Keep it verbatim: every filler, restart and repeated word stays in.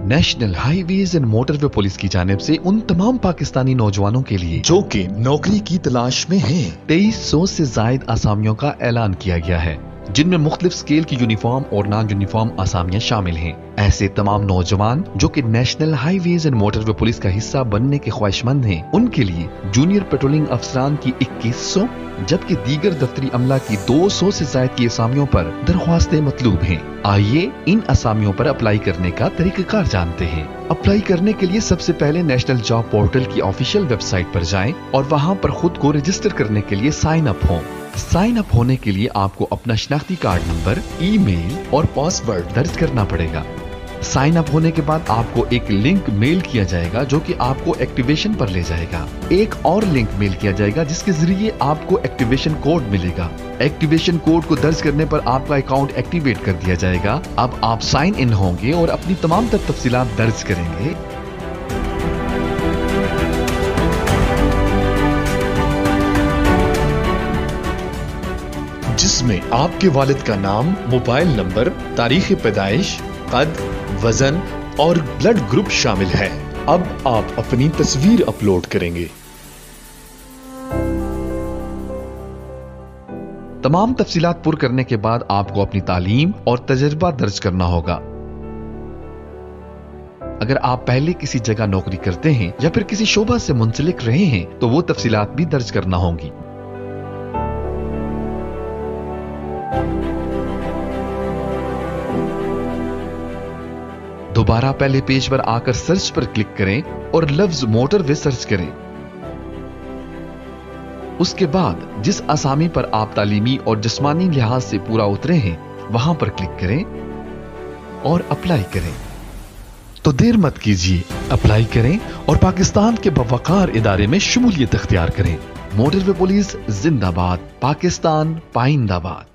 National highways and motorway police کی جانب سے ان تمام پاکستانی نوجوانوں کے لیے جو کہ نوکری کی تلاش میں ہیں تیئیس سو سے زائد آسامیوں کا اعلان کیا گیا ہے، جن میں مختلف سکیل کی یونیفارم اور نان یونیفارم آسامیاں شامل ہیں۔ ایسے تمام نوجوان جو کہ national highways and motorway police کا حصہ بننے کے خواہش مند ہیں، ان کے لیے جونیئر پیٹرولنگ افسران کی اکیس سو جبکہ دیگر دفتری عملہ کی دو سو سے زائد کی اسامیوں پر درخواستیں مطلوب ہیں۔ آئیے ان اسامیوں پر اپلائی کرنے کا طریقہ کار جانتے ہیں۔ اپلائی کرنے کے لیے سب سے پہلے نیشنل جاب پورٹل کی آفیشیل ویب سائٹ پر جائیں اور وہاں پر خود کو رجسٹر کرنے کے لیے سائن اپ ہوں۔ سائن اپ ہونے کے لیے آپ کو اپنا شناختی کارڈ نمبر، ای میل اور پاس ورڈ درج کرنا پڑے گا۔ سائن اپ ہونے کے بعد آپ کو ایک لنک میل کیا جائے گا جو کہ آپ کو ایکٹیویشن پر لے جائے گا۔ ایک اور لنک میل کیا جائے گا جس کے ذریعے آپ کو ایکٹیویشن کوڈ ملے گا۔ ایکٹیویشن کوڈ کو درج کرنے پر آپ کا اکاؤنٹ ایکٹیویٹ کر دیا جائے گا۔ اب آپ سائن ان ہوں گے اور اپنی تمام تر تفصیلات درج کریں گے۔ جس میں آپ کے والد کا نام، موبائل نمبر، تاریخ پیدائش، قد، وزن اور بلڈ گروپ شامل ہے۔ اب آپ اپنی تصویر اپلوڈ کریں گے۔ تمام تفصیلات پر کرنے کے بعد آپ کو اپنی تعلیم اور تجربہ درج کرنا ہوگا۔ اگر آپ پہلے کسی جگہ نوکری کرتے ہیں یا پھر کسی شعبہ سے منسلک رہے ہیں تو وہ تفصیلات بھی درج کرنا ہوں گی۔ دوبارہ پہلے پیج پر آ کر سرچ پر کلک کریں اور لفظ موٹر وے سرچ کریں۔ اس کے بعد جس اسامی پر آپ تعلیمی اور جسمانی لحاظ سے پورا اترے ہیں وہاں پر کلک کریں اور اپلائی کریں۔ تو دیر مت کیجیے، اپلائی کریں اور پاکستان کے باوقار ادارے میں شمولیت اختیار کریں۔ موٹر وے پولیس زندہ باد، پاکستان پائندہ باد۔